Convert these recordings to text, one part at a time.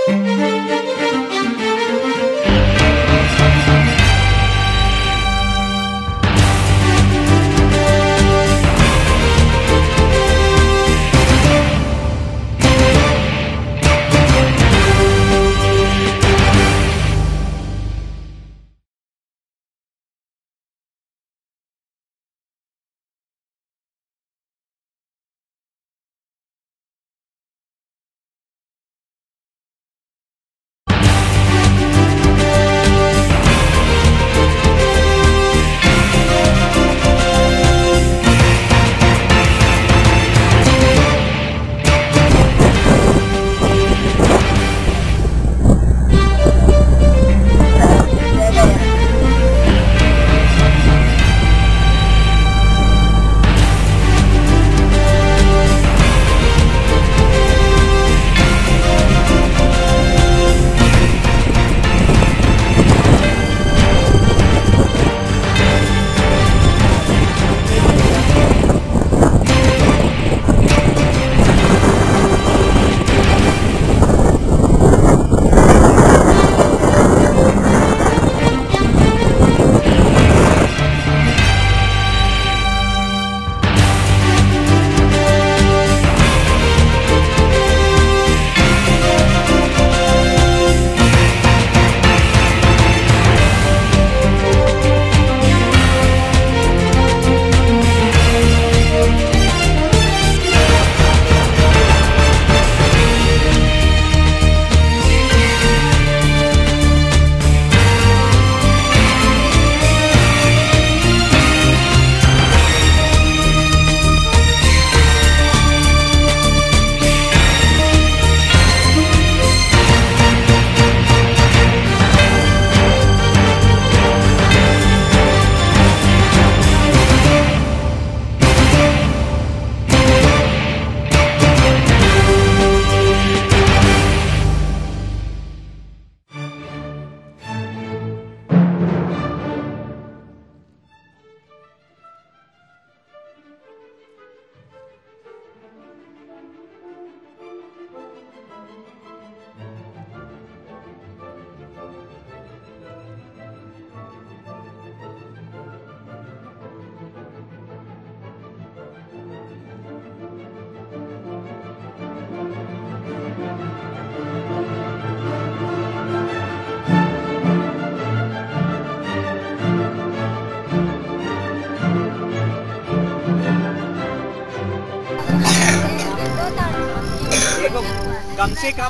कम से कम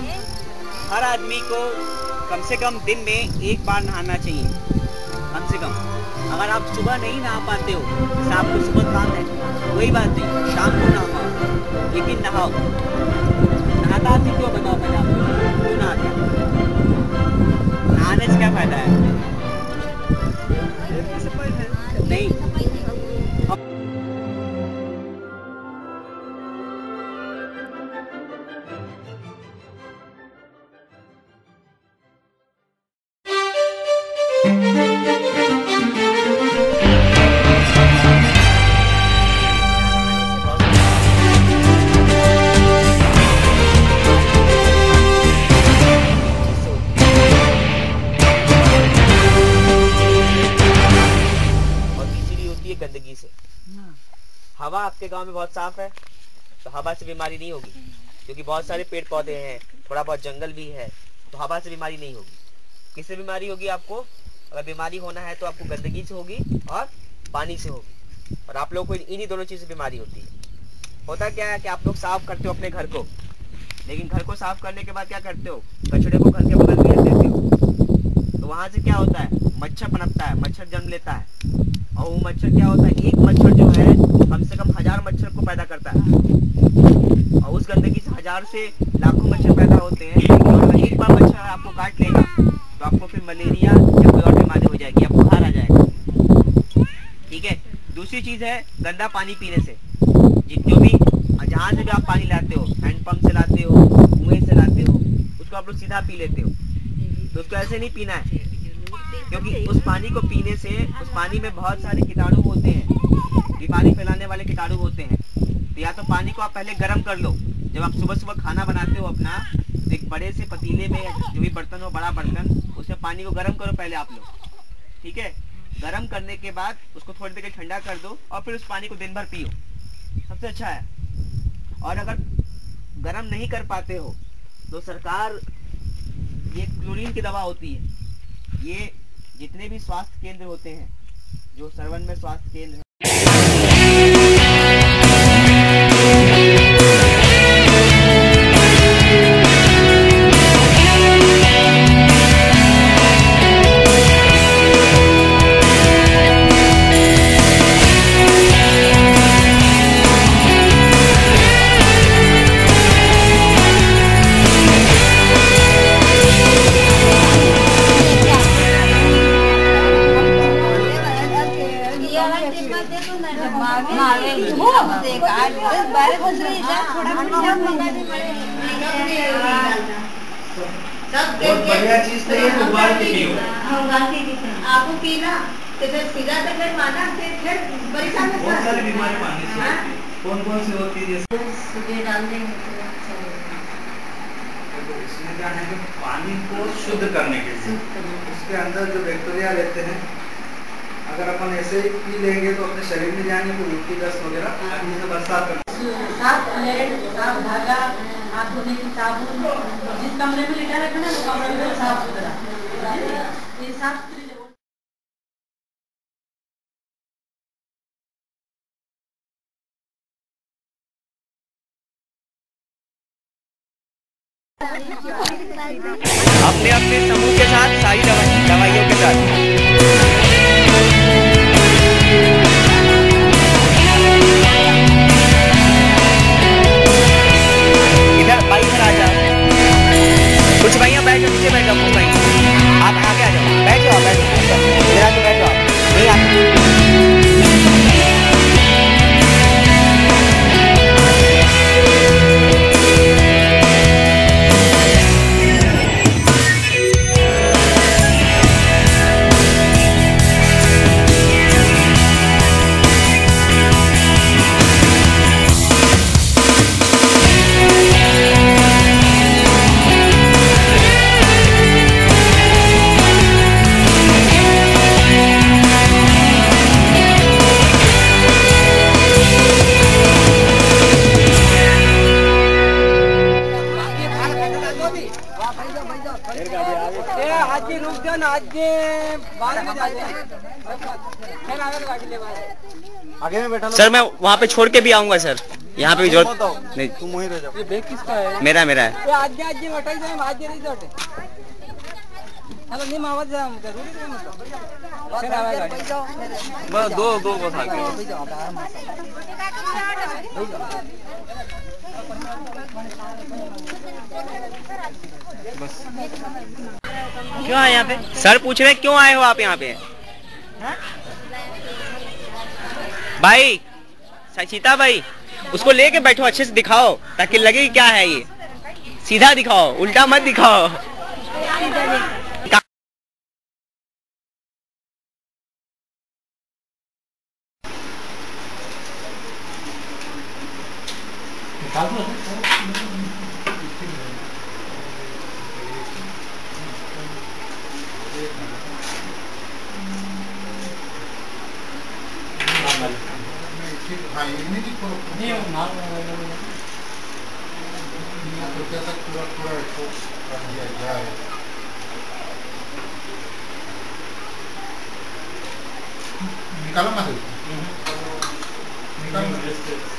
हर आदमी को कम से कम दिन में एक बार नहाना चाहिए, कम से कम। अगर आप सुबह नहीं नहा पाते हो, जैसे आपको सुबह काम है, कोई बात नहीं, शाम को नहाओ, लेकिन नहाओ। नहाता आदमी क्यों बताओ पहले आपको, क्यों नहाते? नहाने से क्या फायदा है? नहीं, गंदगी से। हवा आपके गांव में बहुत साफ है तो हवा से बीमारी नहीं होगी, क्योंकि बहुत सारे पेड़ पौधे हैं, थोड़ा बहुत जंगल भी है, तो हवा से बीमारी नहीं होगी। किससे बीमारी होगी आपको? अगर बीमारी होना है तो आपको गंदगी से होगी और पानी से होगी, और आप लोगों को इन्हीं दोनों चीज से बीमारी होती है। होता क्या है कि आप लोग साफ करते हो अपने घर को, लेकिन घर को साफ करने के बाद क्या करते हो? कचड़े को घर के बगल में रख देते हो, तो वहां से क्या होता है? मच्छर पनपता है, मच्छर जन्म लेता है, और वो मच्छर क्या होता है? एक मच्छर जो है कम से कम 1000 मच्छर को पैदा करता है, और उस गंदगी से 1000 से लाखों मच्छर पैदा होते हैं। और अगर एक बार मच्छर आपको काट लेगा तो आपको फिर मलेरिया या कोई और बीमारी हो जाएगी, आपको बुखार आ जाएगा। ठीक है। दूसरी चीज है गंदा पानी पीने से। जो भी जहाँ से भी आप पानी लाते हो, हैंडपंप से लाते हो, कुएं से लाते हो, उसको आप लोग सीधा पी लेते हो, तो उसको ऐसे नहीं पीना है, क्योंकि उस पानी को पीने से उस पानी में बहुत सारे कीटाणु होते हैं, बीमारी फैलाने वाले कीटाणु होते हैं। तो या तो पानी को आप पहले गर्म कर लो, जब आप सुबह सुबह खाना बनाते हो अपना, तो एक बड़े से पतीले में जो भी बर्तन हो, बड़ा बर्तन, उसमें पानी को गर्म करो पहले आप लोग, ठीक है। गर्म करने के बाद उसको थोड़ी देर ठंडा कर दो और फिर उस पानी को दिन भर पियो, सबसे अच्छा है। और अगर गर्म नहीं कर पाते हो तो सरकार, ये क्लोरीन की दवा होती है, ये जितने भी स्वास्थ्य केंद्र होते हैं, जो सरवन में स्वास्थ्य केंद्र बहुत बढ़िया चीज तो ये उबाल के पियो। आपको पीना तो फिर सीधा तो फिर माना फिर परेशान है। बहुत सारी बीमारी पानी से कौन कौन सी होती है, जैसे सुबह डाल देंगे तो इसमें क्या है कि पानी को शुद्ध करने के लिए उसके अंदर जो बैक्टीरिया रहते हैं, अगर अपन ऐसे ही पी लेंगे तो अपने शरीर में जाएंगे तो उल्टी दस्त वगैरह बरसात कर धागा, हाथ धोने की साबुन, जिस कमरे में लेटा रखना वो कमरे में साफ सुथरा, ये साफ सुथरी। अपने अपने समूह के साथ, सारी दवाइयों के साथ। भाई इधर आ जाओ, कुछ भाइयों बैठ जाओ, नीचे बैठ जाओ, कुछ भाई आप आगे आ जाओ, बैठ जाओ, बैठ जाओ, मेरा तो बैठ जाओ, नहीं आप आगे में बैठा। सर मैं वहाँ पे छोड़ के भी आऊंगा सर, यहाँ पे भी जरूरत नहीं। तुम वहीं रह जाओ। ये बैग किसका है? मेरा मेरा है। आज आज वटाई जाए, आज नहीं जाते। हेलो नहीं मावत जा, जरूरी है मतलब। चल आवा गाड़ी। बस दो बस आगे। बस क्यों आए यहाँ पे? सर पूछ रहे क्यों आए हो आप यहाँ पे? भाई सीता भाई, उसको लेके बैठो, अच्छे से दिखाओ ताकि लगे क्या है ये। सीधा दिखाओ, उल्टा मत दिखाओ। निकालो मत, निकालो मत।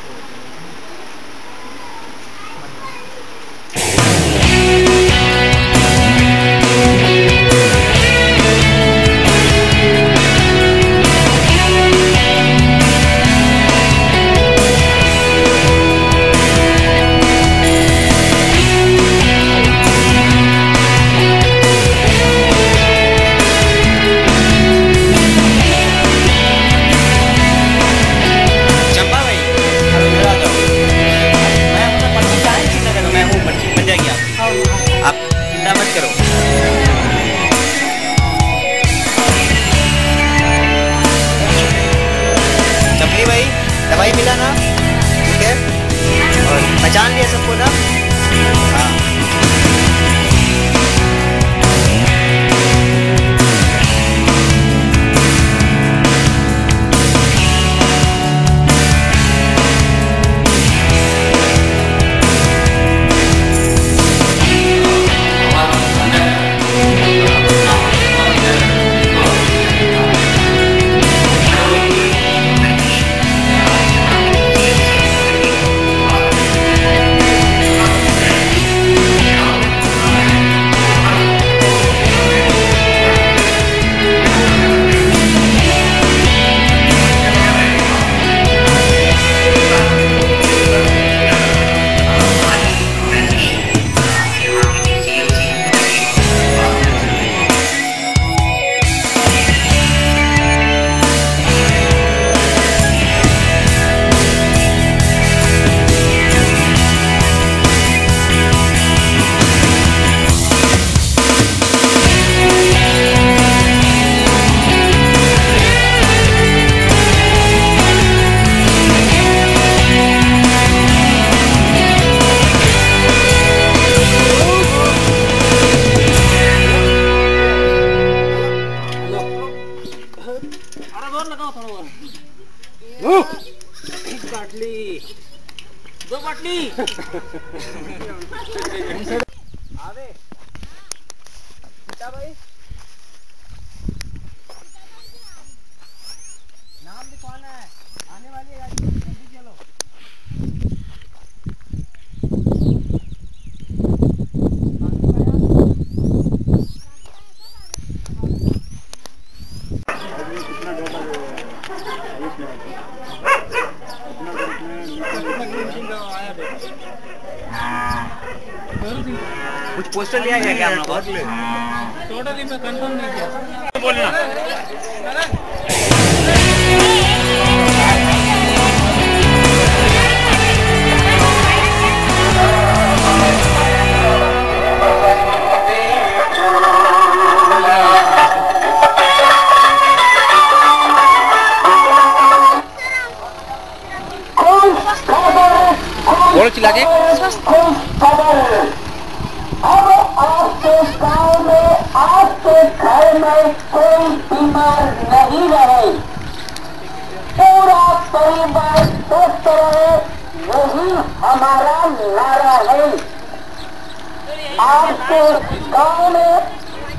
दवाई मिला ना, ठीक है, और पहचान लिया सबको ना। हाँ आवे सीता भाई नाम लिखवाना है, आने वाली है गाड़ी, जल्दी चलो। कुछ पोस्टर लिया गया क्या हम लोग? टोटली मैं कंफर्म नहीं किया। बोलना बोलो चिल्ला के। अब आपके गाँव में, आपके घर में कोई बीमार नहीं रहे, पूरा परिवार स्वस्थ रहे, यही हमारा नारा है। आपके गाँव में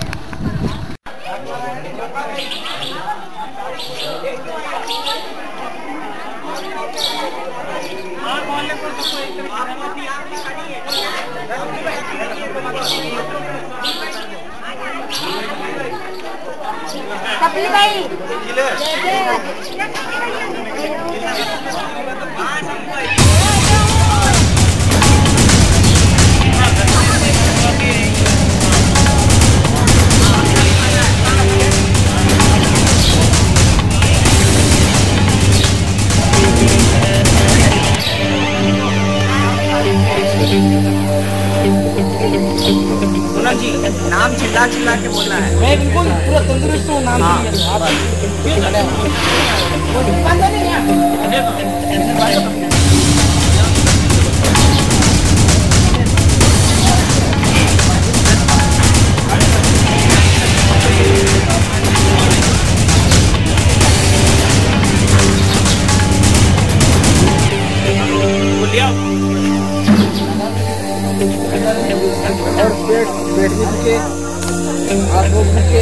कपिल भाई पूनम जी, नाम चिल्ला चिल्ला के बोलना है। मैं बिल्कुल पूरा तंदुरुस्त हूँ, नाम और पेट भी दुखे, हाथ मुंह दुखे।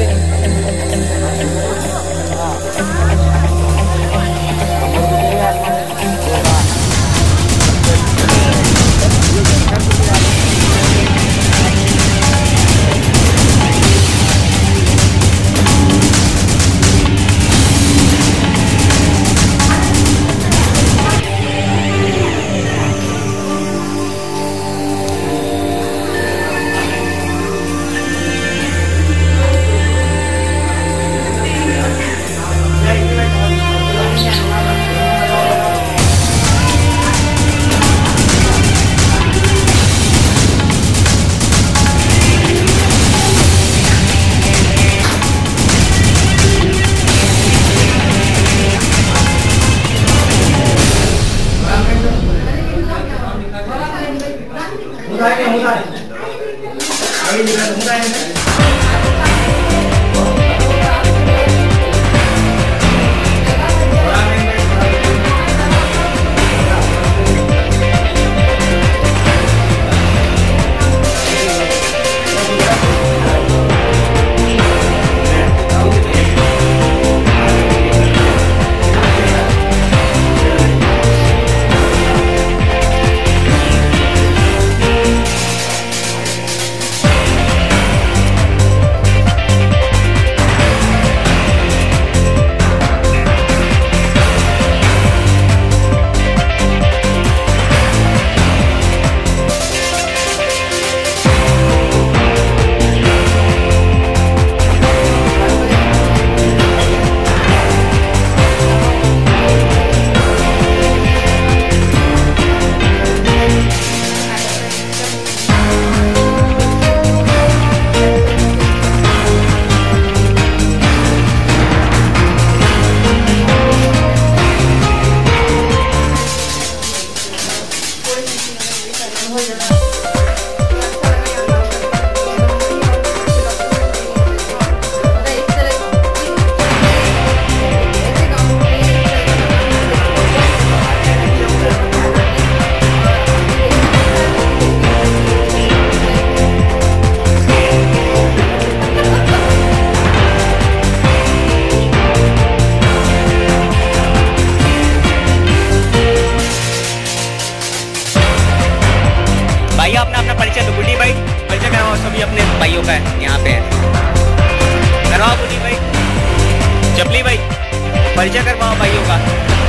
का यहाँ पे है। करवाओ पुनी भाई, जबली भाई, परिचय करवाओ भाइयों का।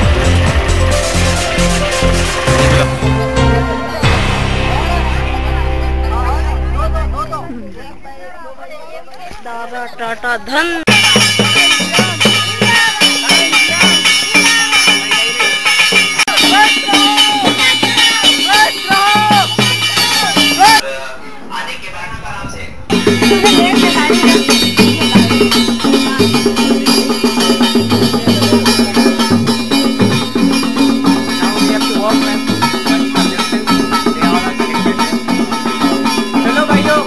दादा टाटा धन। आने के बाद आराम से चलो भाइयों।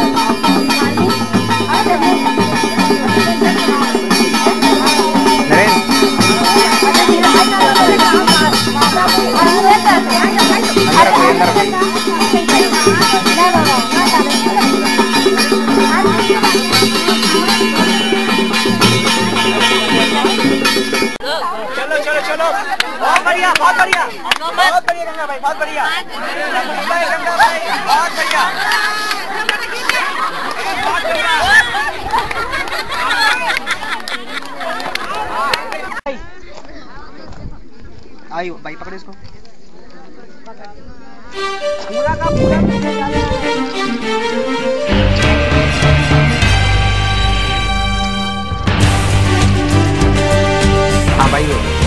चलो चलो चलो, बहुत बढ़िया बहुत बढ़िया बहुत बढ़िया गंगा भाई, बहुत बढ़िया गंगा भाई, बहुत बढ़िया बहुत बढ़िया। आइयो भाई, पकड़ो इसको। पूरा का पूरा हाँ भाई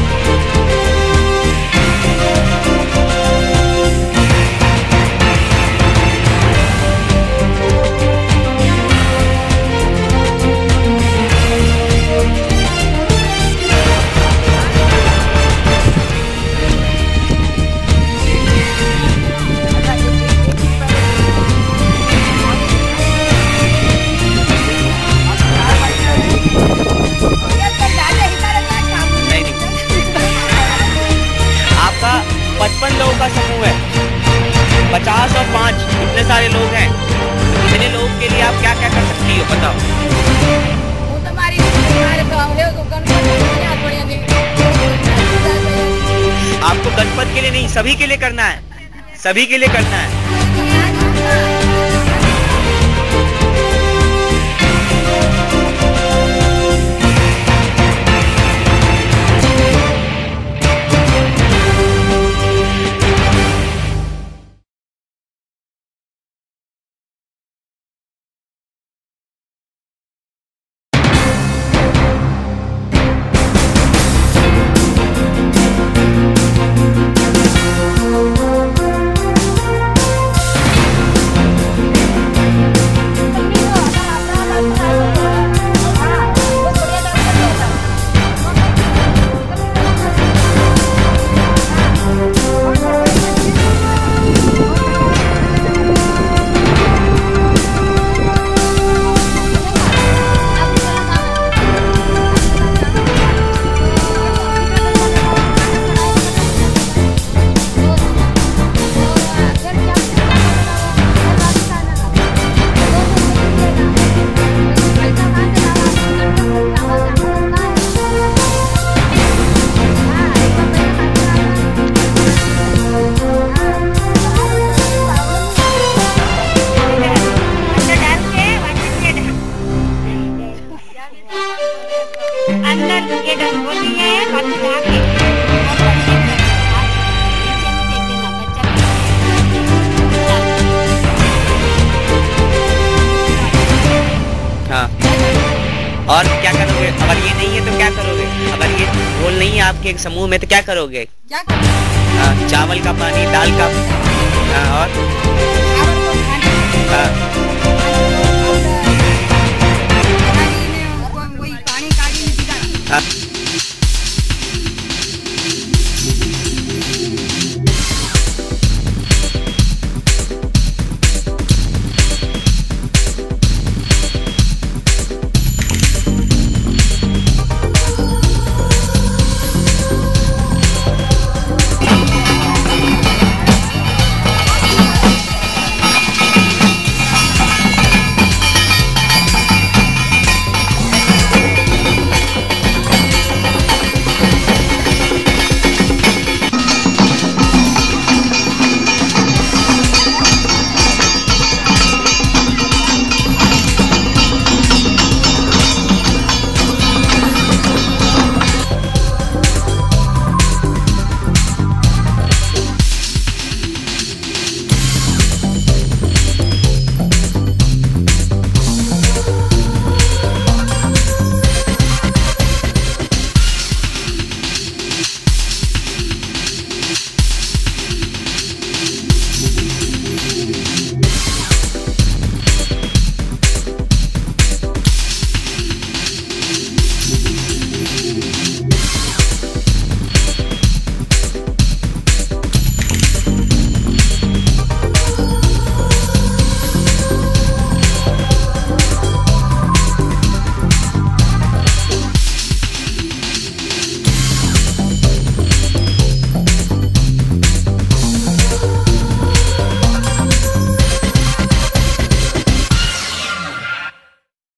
आपका 55 लोगों का समूह है, 50 और 5 इतने सारे लोग हैं। इतने लोगों के लिए आप क्या क्या कर सकती हो बताओ। आपको गणपति के लिए नहीं, सभी के लिए करना है, सभी के लिए करना है। और क्या करोगे अगर ये नहीं है तो क्या करोगे? अगर ये रोल नहीं है आपके एक समूह में तो क्या करोगे? क्या करोगे? चावल का पानी, दाल का और